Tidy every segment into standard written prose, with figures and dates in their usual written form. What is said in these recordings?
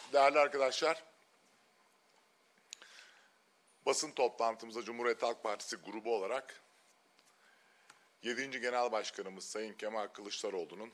Değerli arkadaşlar, basın toplantımıza Cumhuriyet Halk Partisi grubu olarak 7. Genel Başkanımız Sayın Kemal Kılıçdaroğlu'nun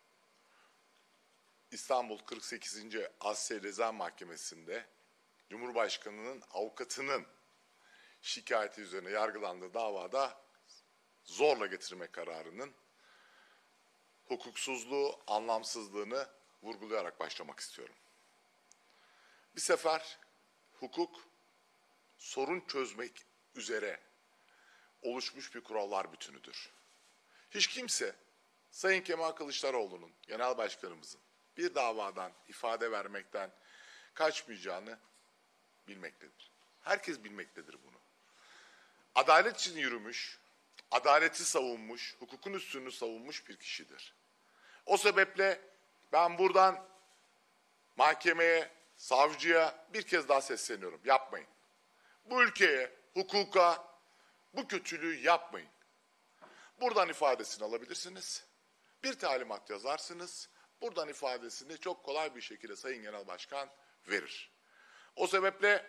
İstanbul 48. Asliye Ceza Mahkemesi'nde Cumhurbaşkanı'nın avukatının şikayeti üzerine yargılandığı davada zorla getirme kararının hukuksuzluğu, anlamsızlığını vurgulayarak başlamak istiyorum. Bir sefer hukuk sorun çözmek üzere oluşmuş bir kurallar bütünüdür. Hiç kimse Sayın Kemal Kılıçdaroğlu'nun, Genel Başkanımızın bir davadan ifade vermekten kaçmayacağını bilmektedir. Herkes bilmektedir bunu. Adalet için yürümüş, adaleti savunmuş, hukukun üstünlüğünü savunmuş bir kişidir. O sebeple ben buradan mahkemeye, savcıya bir kez daha sesleniyorum. Yapmayın. Bu ülkeye, hukuka bu kötülüğü yapmayın. Buradan ifadesini alabilirsiniz. Bir talimat yazarsınız. Buradan ifadesini çok kolay bir şekilde Sayın Genel Başkan verir. O sebeple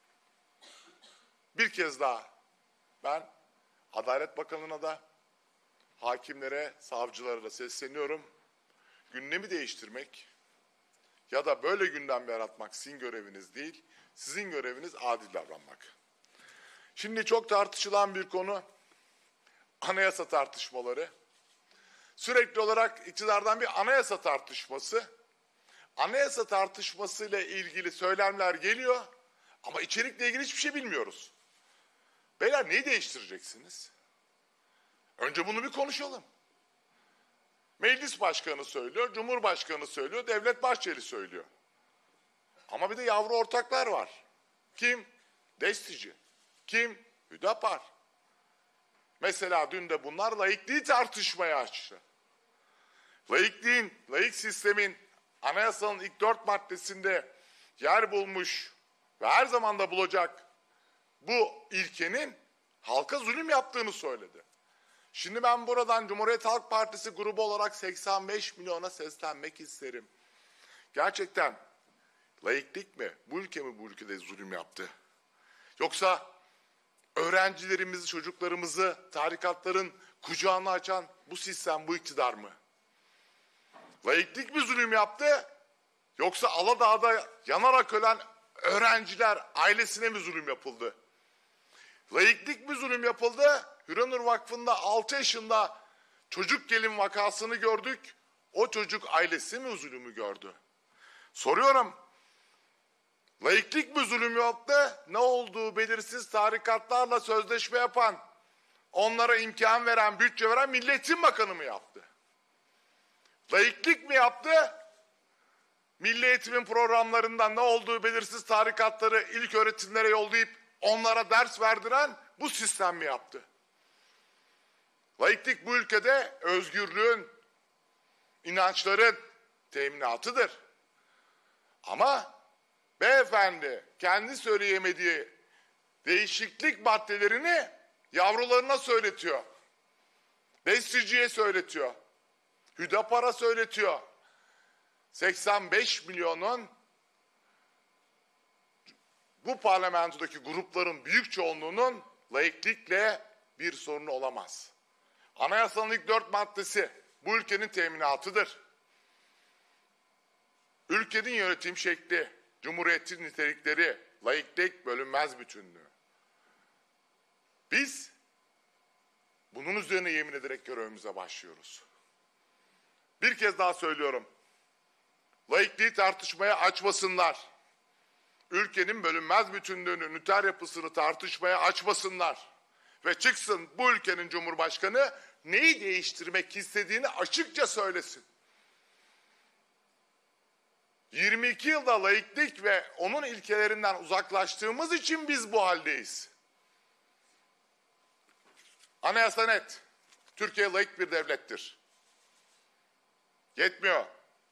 bir kez daha ben Adalet Bakanlığı'na da, hakimlere, savcılara da sesleniyorum. Gündemi değiştirmek ya da böyle gündem yaratmak sizin göreviniz değil, sizin göreviniz adil davranmak. Şimdi çok tartışılan bir konu, anayasa tartışmaları. Sürekli olarak iktidardan bir anayasa tartışmasıyla ilgili söylemler geliyor ama içerikle ilgili hiçbir şey bilmiyoruz. Beyler neyi değiştireceksiniz? Önce bunu bir konuşalım. Meclis Başkanı söylüyor, Cumhurbaşkanı söylüyor, Devlet Bahçeli söylüyor. Ama bir de yavru ortaklar var. Kim? Destici. Kim? Hüdapar. Mesela dün de bunlar laikliği tartışmaya açtı. Laik sistemin anayasanın ilk 4 maddesinde yer bulmuş ve her zaman da bulacak bu ilkenin halka zulüm yaptığını söyledi. Şimdi ben buradan Cumhuriyet Halk Partisi grubu olarak 85 milyona seslenmek isterim. Gerçekten laiklik mi? Bu ülke mi bu ülkede zulüm yaptı? Yoksa öğrencilerimizi, çocuklarımızı tarikatların kucağına açan bu sistem, bu iktidar mı? Laiklik mi zulüm yaptı? Yoksa Aladağ'da yanarak ölen öğrenciler ailesine mi zulüm yapıldı? Laiklik mi zulüm yapıldı? Hüranur Vakfı'nda 6 yaşında çocuk gelin vakasını gördük. O çocuk ailesi mi zulümü gördü? Soruyorum. Laiklik mi zulüm yaptı? Ne olduğu belirsiz tarikatlarla sözleşme yapan, onlara imkan veren, bütçe veren Milli Eğitim Bakanı mı yaptı? Laiklik mi yaptı? Milli Eğitim'in programlarından ne olduğu belirsiz tarikatları ilk öğretimlere yollayıp onlara ders verdiren bu sistem mi yaptı? Laiklik bu ülkede özgürlüğün, inançların teminatıdır. Ama beyefendi kendi söyleyemediği değişiklik maddelerini yavrularına söyletiyor. Besteciye söyletiyor. Hüdapar'a söyletiyor. 85 milyonun bu parlamentodaki grupların büyük çoğunluğunun laiklikle bir sorunu olamaz. Anayasanın ilk 4 maddesi bu ülkenin teminatıdır. Ülkenin yönetim şekli, cumhuriyetin nitelikleri, laiklik, bölünmez bütünlüğü. Biz bunun üzerine yemin ederek görevimize başlıyoruz. Bir kez daha söylüyorum. Laikliği tartışmaya açmasınlar. Ülkenin bölünmez bütünlüğünü, üniter yapısını tartışmaya açmasınlar. Ve çıksın bu ülkenin Cumhurbaşkanı neyi değiştirmek istediğini açıkça söylesin. 22 yılda laiklik ve onun ilkelerinden uzaklaştığımız için biz bu haldeyiz. Anayasa net. Türkiye laik bir devlettir. Yetmiyor.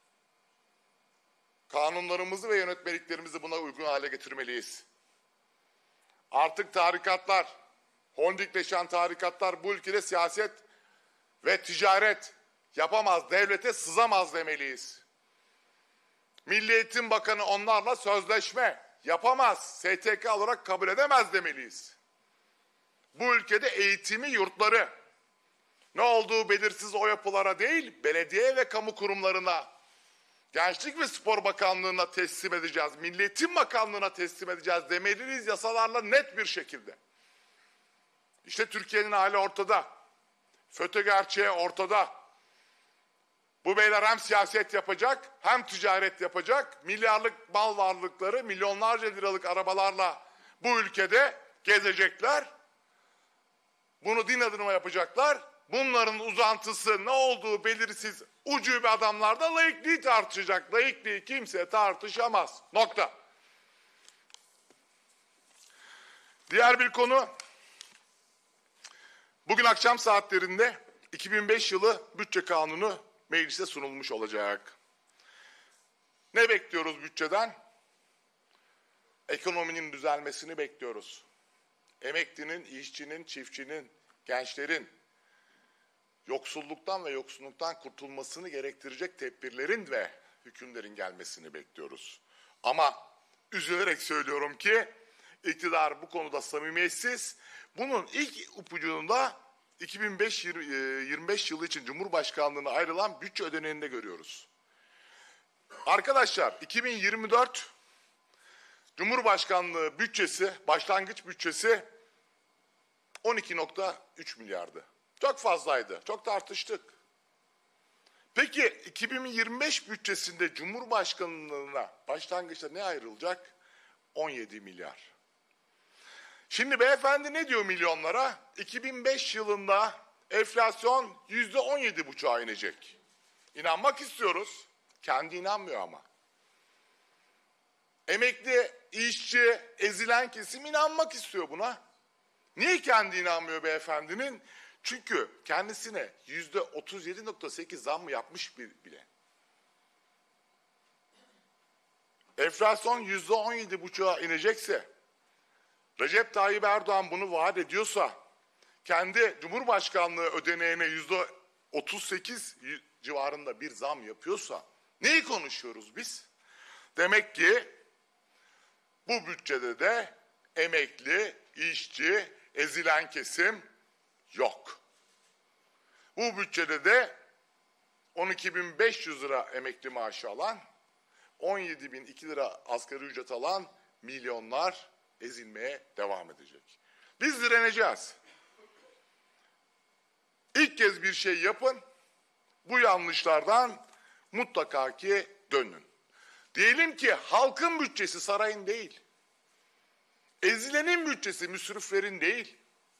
Kanunlarımızı ve yönetmeliklerimizi buna uygun hale getirmeliyiz. Artık tarikatlar, holdingleşen tarikatlar bu ülkede siyaset ve ticaret yapamaz, devlete sızamaz demeliyiz. Milli Eğitim Bakanı onlarla sözleşme yapamaz, STK olarak kabul edemez demeliyiz. Bu ülkede eğitimi yurtları, ne olduğu belirsiz o yapılara değil, belediye ve kamu kurumlarına, Gençlik ve Spor Bakanlığı'na teslim edeceğiz, Milli Eğitim Bakanlığı'na teslim edeceğiz demeliyiz yasalarla net bir şekilde. İşte Türkiye'nin hali ortada. FETÖ gerçeği ortada. Bu beyler hem siyaset yapacak hem ticaret yapacak. Milyarlık mal varlıkları, milyonlarca liralık arabalarla bu ülkede gezecekler. Bunu din adına yapacaklar. Bunların uzantısı ne olduğu belirsiz ucube adamlar da laikliği tartışacak. Laikliği kimse tartışamaz. Nokta. Diğer bir konu, bugün akşam saatlerinde 2005 yılı bütçe kanunu meclise sunulmuş olacak. Ne bekliyoruz bütçeden? Ekonominin düzelmesini bekliyoruz. Emeklinin, işçinin, çiftçinin, gençlerin yoksulluktan ve yoksulluktan kurtulmasını gerektirecek tedbirlerin ve hükümlerin gelmesini bekliyoruz. Ama üzülerek söylüyorum ki iktidar bu konuda samimiyetsiz. Bunun ilk ipucunu da 2025 yılı için Cumhurbaşkanlığına ayrılan bütçe ödeneğinde görüyoruz. Arkadaşlar 2024 Cumhurbaşkanlığı bütçesi, başlangıç bütçesi 12,3 milyardı. Çok fazlaydı, çok tartıştık. Peki 2025 bütçesinde Cumhurbaşkanlığına başlangıçta ne ayrılacak? 17 milyar. Şimdi beyefendi ne diyor milyonlara? 2005 yılında enflasyon %17,5'a inecek. İnanmak istiyoruz. Kendi inanmıyor ama. Emekli, işçi, ezilen kesim inanmak istiyor buna. Niye kendi inanmıyor beyefendinin? Çünkü kendisine %37,8 zam mı yapmış bile. Enflasyon %17,5'a inecekse, Recep Tayyip Erdoğan bunu vaat ediyorsa, kendi Cumhurbaşkanlığı ödeneğine %38 civarında bir zam yapıyorsa, neyi konuşuyoruz biz? Demek ki bu bütçede de emekli, işçi, ezilen kesim yok. Bu bütçede de 12.500 lira emekli maaşı alan, 17.002 lira asgari ücret alan milyonlar ezilmeye devam edecek. Biz direneceğiz. İlk kez bir şey yapın, bu yanlışlardan mutlaka ki dönün. Diyelim ki halkın bütçesi sarayın değil, ezilenin bütçesi müsriflerin değil,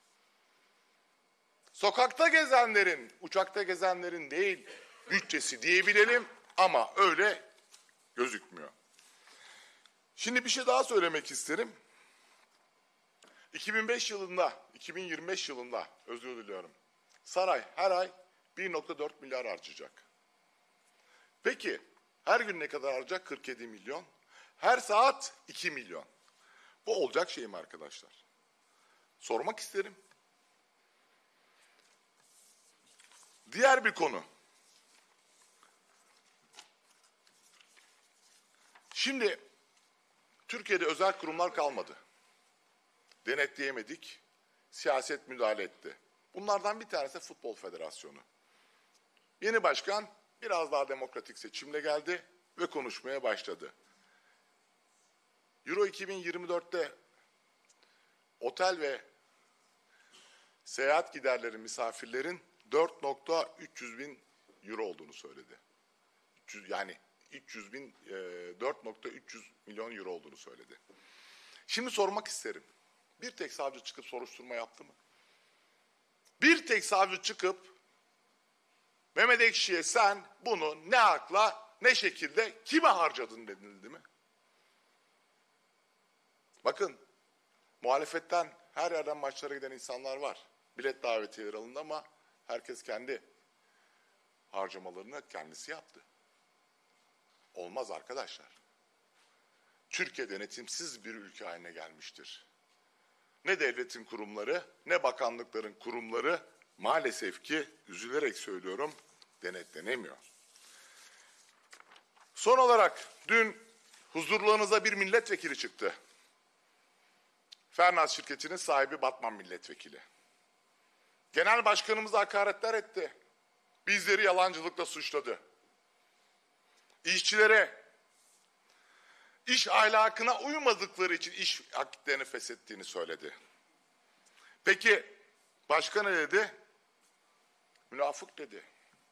sokakta gezenlerin, uçakta gezenlerin değil bütçesi diyebilelim ama öyle gözükmüyor. Şimdi bir şey daha söylemek isterim. 2025 yılında özür diliyorum. Saray her ay 1,4 milyar harcayacak. Peki her gün ne kadar harcayacak? 47 milyon. Her saat 2 milyon. Bu olacak şey mi arkadaşlar? Sormak isterim. Diğer bir konu. Şimdi Türkiye'de özel kurumlar kalmadı. Denetleyemedik. Siyaset müdahale etti. Bunlardan bir tanesi Futbol Federasyonu. Yeni başkan biraz daha demokratik seçimle geldi ve konuşmaya başladı. Euro 2024'te otel ve seyahat giderleri misafirlerin 4,300 bin euro olduğunu söyledi. Yani 4,300 milyon euro olduğunu söyledi. Şimdi sormak isterim. Bir tek savcı çıkıp soruşturma yaptı mı? Bir tek savcı çıkıp Mehmet Ekşi'ye sen bunu ne hakla, ne şekilde, kime harcadın denildi mi? Bakın, muhalefetten her yerden maçlara giden insanlar var. Bilet davetiyeleri alındı ama herkes kendi harcamalarını kendisi yaptı. Olmaz arkadaşlar. Türkiye denetimsiz bir ülke haline gelmiştir. Ne devletin kurumları, ne bakanlıkların kurumları maalesef ki üzülerek söylüyorum denetlenemiyor. Son olarak dün huzurlarınıza bir milletvekili çıktı. Fernaz şirketinin sahibi Batman milletvekili. Genel başkanımıza hakaretler etti. Bizleri yalancılıkla suçladı. İşçilere iş ahlakına uymadıkları için iş akitlerini feshettiğini söyledi. Peki başka ne dedi? Münafık dedi.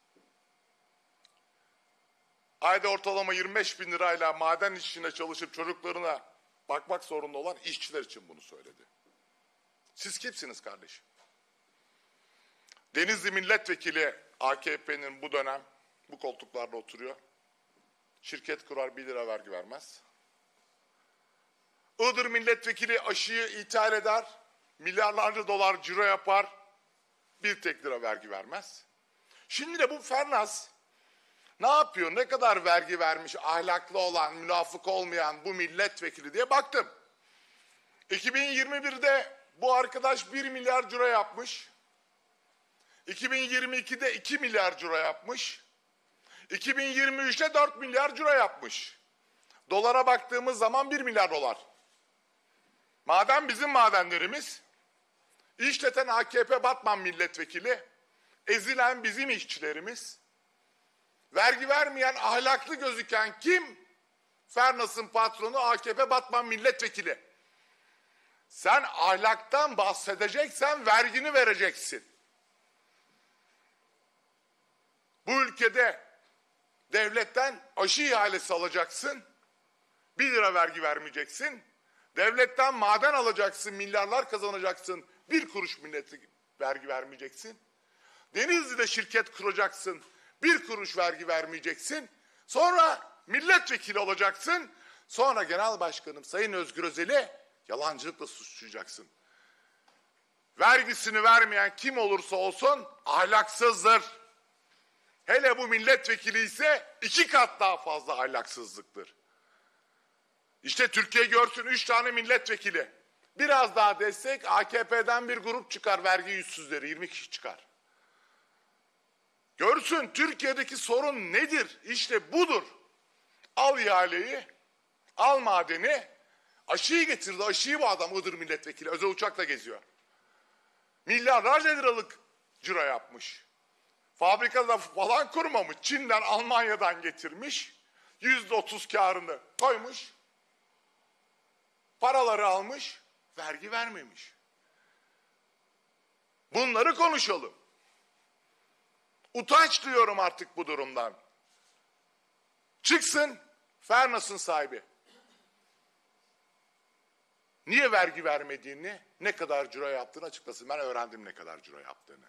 Ayda ortalama 25 bin lirayla maden işçiliğine çalışıp çocuklarına bakmak zorunda olan işçiler için bunu söyledi. Siz kimsiniz kardeşim? Denizli milletvekili AKP'nin bu dönem bu koltuklarda oturuyor. Şirket kurar 1 lira vergi vermez. Iğdır milletvekili aşıyı ithal eder, milyarlarca dolar ciro yapar, 1 tek lira vergi vermez. Şimdi de bu Fernaz ne yapıyor? Ne kadar vergi vermiş ahlaklı olan, münafık olmayan bu milletvekili diye baktım. 2021'de bu arkadaş 1 milyar ciro yapmış. 2022'de 2 milyar ciro yapmış. 2023'te 4 milyar ciro yapmış. Dolara baktığımız zaman 1 milyar dolar. Maden bizim madenlerimiz. İşleten AKP Batman milletvekili. Ezilen bizim işçilerimiz. Vergi vermeyen, ahlaklı gözüken kim? Fernaz'ın patronu AKP Batman milletvekili. Sen ahlaktan bahsedeceksen vergini vereceksin. Bu ülkede devletten aşı ihalesi alacaksın. 1 lira vergi vermeyeceksin. Devletten maden alacaksın, milyarlar kazanacaksın. 1 kuruş vergi vermeyeceksin. Denizli'de şirket kuracaksın. 1 kuruş vergi vermeyeceksin. Sonra milletvekili olacaksın. Sonra genel başkanım Sayın Özgür Özel'i yalancılıkla suçlayacaksın. Vergisini vermeyen kim olursa olsun ahlaksızdır. Hele bu milletvekili ise 2 kat daha fazla ahlaksızlıktır. İşte Türkiye görsün 3 tane milletvekili. Biraz daha destek AKP'den bir grup çıkar vergi yüzsüzleri 20 kişi çıkar. Görsün Türkiye'deki sorun nedir? İşte budur. Al ihaleyi, al madeni, aşıyı getirdi. Aşıyı bu adam Iğdır milletvekili özel uçakla geziyor. Milyarlarca liralık ciro yapmış. Fabrikada falan kurmamış. Çin'den, Almanya'dan getirmiş. %30 karını koymuş. Paraları almış. Vergi vermemiş. Bunları konuşalım. Utanç duyuyorum artık bu durumdan. Çıksın Fernaz'ın sahibi. Niye vergi vermediğini, ne kadar ciro yaptığını açıklasın. Ben öğrendim ne kadar ciro yaptığını.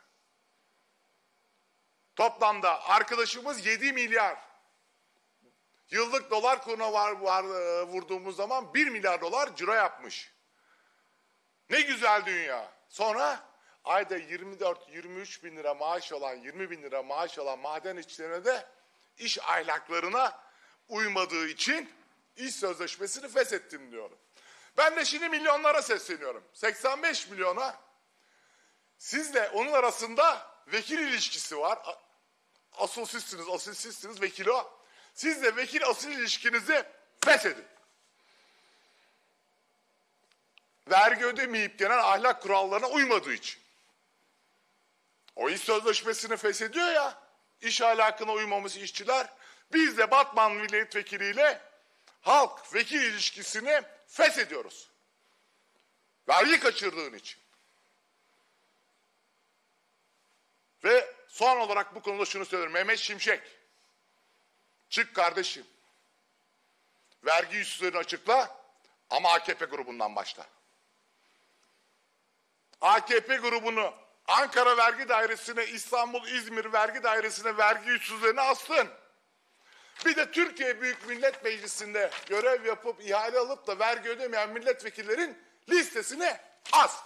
Toplamda arkadaşımız 7 milyar. Yıllık dolar kuruna vurduğumuz zaman 1 milyar dolar ciro yapmış. Ne güzel dünya. Sonra ayda 24-23 bin lira maaş alan, 20 bin lira maaş alan maden işçilerine de iş ahlaklarına uymadığı için iş sözleşmesini feshettim diyorum. Ben de şimdi milyonlara sesleniyorum. 85 milyona sizle onun arasında vekil ilişkisi var. Asıl sizsiniz, vekil o. Sizle vekil asıl ilişkinizi feshedin. Vergi ödemeyip genel ahlak kurallarına uymadığı için. O iş sözleşmesini feshediyor ya, iş ahlakına uymamış işçiler, biz de Batman milletvekiliyle halk vekil ilişkisini feshediyoruz. Vergi kaçırdığın için. Ve son olarak bu konuda şunu söylüyorum. Mehmet Şimşek, çık kardeşim. Vergi yüzsüzlerini açıkla ama AKP grubundan başla. AKP grubunu Ankara Vergi Dairesi'ne, İstanbul, İzmir Vergi Dairesi'ne vergi yüzsüzlerini astın. Bir de Türkiye Büyük Millet Meclisi'nde görev yapıp ihale alıp da vergi ödemeyen milletvekillerin listesini as.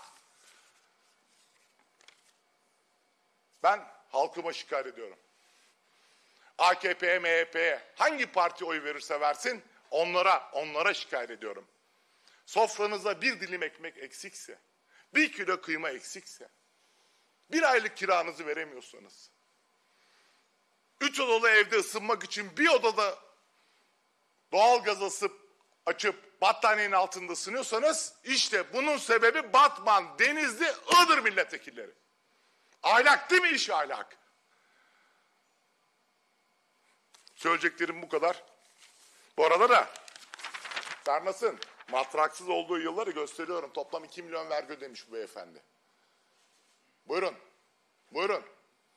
Ben halkıma şikayet ediyorum. AKP'ye, MHP'ye hangi parti oy verirse versin onlara şikayet ediyorum. Sofranızda bir dilim ekmek eksikse, 1 kilo kıyma eksikse, 1 aylık kiranızı veremiyorsanız, 3 odalı evde ısınmak için bir odada doğalgaz açıp battaniyenin altında ısınıyorsanız işte bunun sebebi Batman, Denizli, Iğdır milletvekilleri. Ahlak değil mi iş ahlak? Söyleyeceklerim bu kadar. Bu arada da Sarnas'ın matraksız olduğu yılları gösteriyorum. Toplam 2 milyon vergi ödemiş bu beyefendi. Buyurun. Buyurun.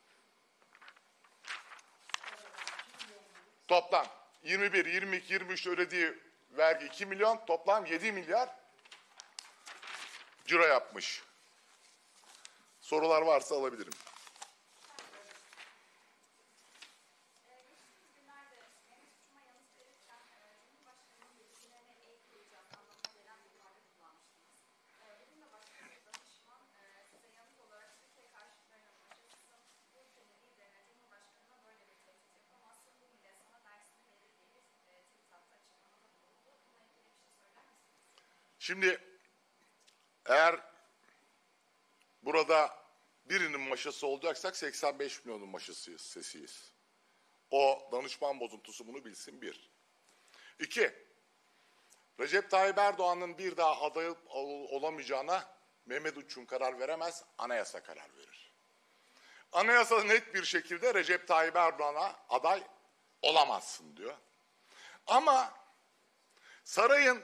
Toplam 21, 22, 23 ödediği vergi 2 milyon. Toplam 7 milyar ciro yapmış. Sorular varsa alabilirim. Şimdi eğer burada birinin maşası olacaksak 85 milyonun maşasıyız, sesiyiz. O danışman bozuntusu bunu bilsin bir. İki, Recep Tayyip Erdoğan'ın bir daha aday olamayacağına Mehmet Uçum karar veremez, anayasa karar verir. Anayasa net bir şekilde Recep Tayyip Erdoğan'a aday olamazsın diyor. Ama sarayın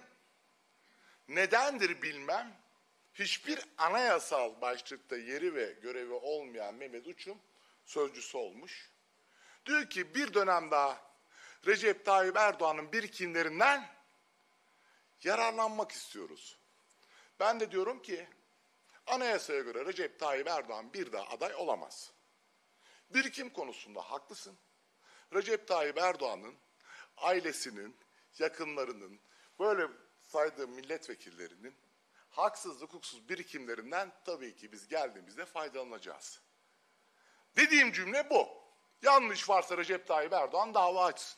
nedendir bilmem, hiçbir anayasal başlıkta yeri ve görevi olmayan Mehmet Uçum sözcüsü olmuş. Diyor ki bir dönem daha Recep Tayyip Erdoğan'ın birikimlerinden yararlanmak istiyoruz. Ben de diyorum ki anayasaya göre Recep Tayyip Erdoğan bir daha aday olamaz. Birikim konusunda haklısın. Recep Tayyip Erdoğan'ın ailesinin, yakınlarının, böyle saydığı milletvekillerinin haksız, hukuksuz birikimlerinden tabii ki biz geldiğimizde faydalanacağız. Dediğim cümle bu. Yanlış varsa Recep Tayyip Erdoğan dava açsın.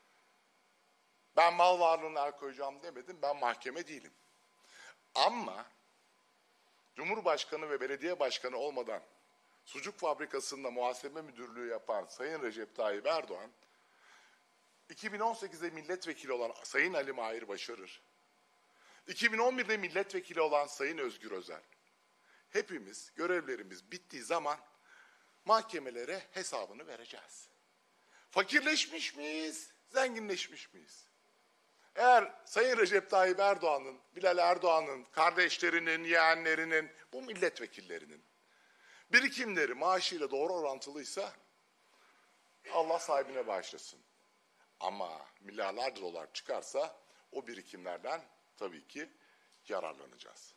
Ben mal varlığına el koyacağım demedim, ben mahkeme değilim. Ama Cumhurbaşkanı ve belediye başkanı olmadan sucuk fabrikasında muhasebe müdürlüğü yapan Sayın Recep Tayyip Erdoğan, 2018'de milletvekili olan Sayın Ali Mahir Başarır, 2011'de milletvekili olan Sayın Özgür Özel, hepimiz görevlerimiz bittiği zaman mahkemelere hesabını vereceğiz. Fakirleşmiş miyiz, zenginleşmiş miyiz? Eğer Sayın Recep Tayyip Erdoğan'ın, Bilal Erdoğan'ın, kardeşlerinin, yeğenlerinin, bu milletvekillerinin birikimleri maaşıyla doğru orantılıysa Allah sahibine bağışlasın. Ama milyarlarca dolar çıkarsa o birikimlerden tabii ki yararlanacağız.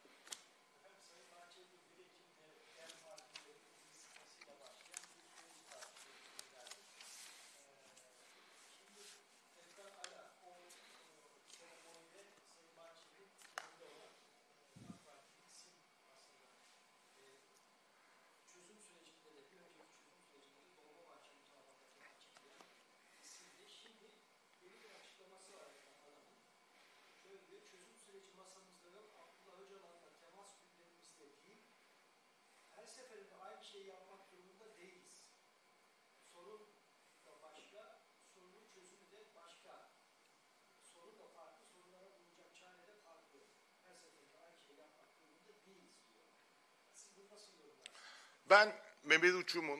Şey yapmak durumunda değiliz. Sorun da başka, sorunun çözümü de başka. Sorun da farklı, sorunlara bulunacak çare de farklı. Her seferinde aynı şeyi yapmak durumunda değiliz diyor. Siz bunu nasıl yorumlarsınız? Ben Mehmet Uçum'un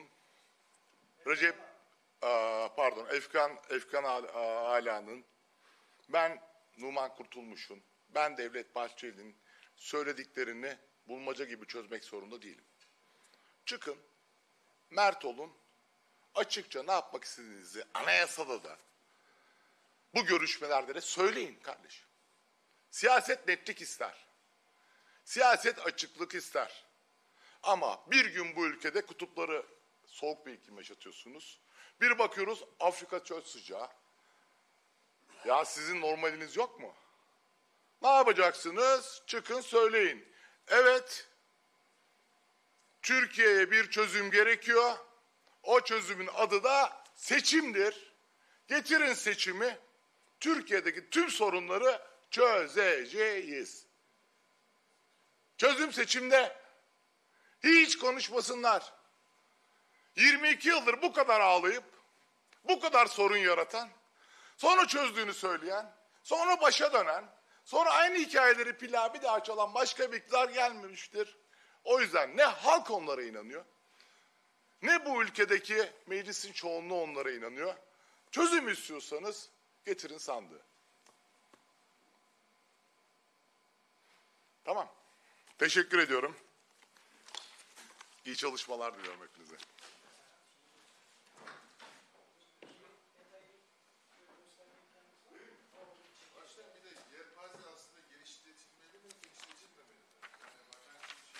Efkan Ala'nın, ben Numan Kurtulmuş'un, ben Devlet Bahçeli'nin söylediklerini bulmaca gibi çözmek zorunda değilim. Çıkın, mert olun, açıkça ne yapmak istediğinizi anayasada da bu görüşmelerde de söyleyin kardeşim. Siyaset netlik ister. Siyaset açıklık ister. Ama bir gün bu ülkede kutupları soğuk bir iklim yaşatıyorsunuz. Bir bakıyoruz Afrika çöl sıcağı. Ya sizin normaliniz yok mu? Ne yapacaksınız? Çıkın söyleyin. Evet, Türkiye'ye bir çözüm gerekiyor. O çözümün adı da seçimdir. Getirin seçimi. Türkiye'deki tüm sorunları çözeceğiz. Çözüm seçimde. Hiç konuşmasınlar. 22 yıldır bu kadar ağlayıp, bu kadar sorun yaratan, sonra çözdüğünü söyleyen, sonra başa dönen, sonra aynı hikayeleri bir daha çalan başka bir iktidar gelmemiştir. O yüzden ne halk onlara inanıyor, ne bu ülkedeki meclisin çoğunluğu onlara inanıyor. Çözüm istiyorsanız getirin sandığı. Tamam. Teşekkür ediyorum. İyi çalışmalar diliyorum hepinize. Baştan bir de yelpaze aslında genişletilmeli mi, genişletilmemeli mi? Yani bakan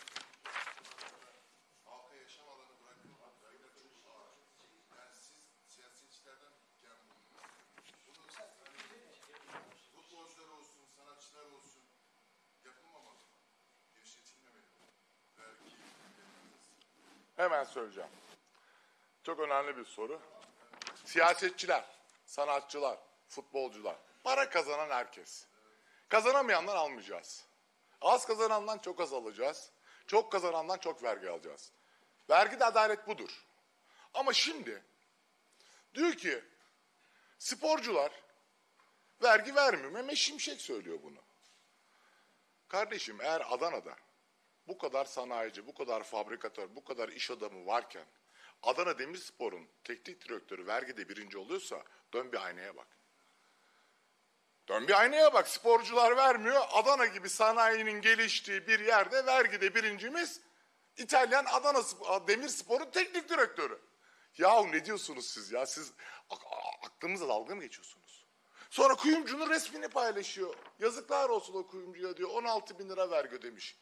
halka yaşam alanı bırakılmak vergiler çok ağır. Yani siz siyasetçilerden bunu futbolcular olsun, sanatçılar olsun yapılmamalı mı? Genişletilmemeli mi? Vergi Hemen söyleyeceğim. Çok önemli bir soru. Siyasetçiler, sanatçılar, futbolcular, para kazanan herkes. Kazanamayandan almayacağız. Az kazanandan çok az alacağız. Çok kazanandan çok vergi alacağız. Vergide adalet budur. Ama şimdi diyor ki sporcular vergi vermiyor. Mehmet Şimşek söylüyor bunu. Kardeşim eğer Adana'da bu kadar sanayici, bu kadar fabrikatör, bu kadar iş adamı varken Adana Demirspor'un teknik direktörü vergide birinci oluyorsa dön bir aynaya bak. Dön bir aynaya bak. Sporcular vermiyor. Adana gibi sanayinin geliştiği bir yerde vergide birincimiz İtalyan Adana Demirspor'un teknik direktörü. Yahu ne diyorsunuz siz ya? Siz aklınıza dalga mı geçiyorsunuz? Sonra kuyumcunun resmini paylaşıyor. Yazıklar olsun o kuyumcuya diyor. 16 bin lira vergi ödemiş.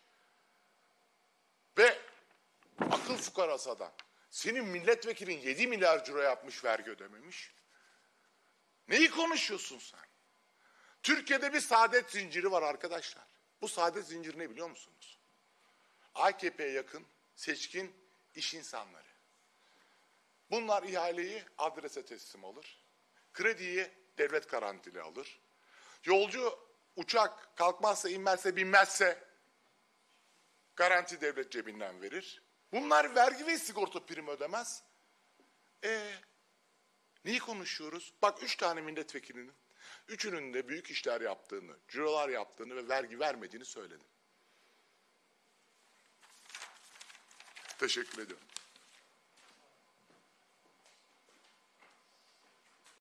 Ve akıl fukarası adam. Senin milletvekilin 7 milyar euro yapmış vergi ödememiş. Neyi konuşuyorsun sen? Türkiye'de bir saadet zinciri var arkadaşlar. Bu saadet zinciri ne biliyor musunuz? AKP'ye yakın, seçkin iş insanları. Bunlar ihaleyi adrese teslim alır. Krediyi devlet garantili alır. Yolcu uçak kalkmazsa, inmezse, binmezse garanti devlet cebinden verir. Bunlar vergi ve sigorta primi ödemez. Neyi konuşuyoruz? Bak 3 tane milletvekilinin, üçünün de büyük işler yaptığını, cirolar yaptığını ve vergi vermediğini söyledim. Teşekkür ediyorum.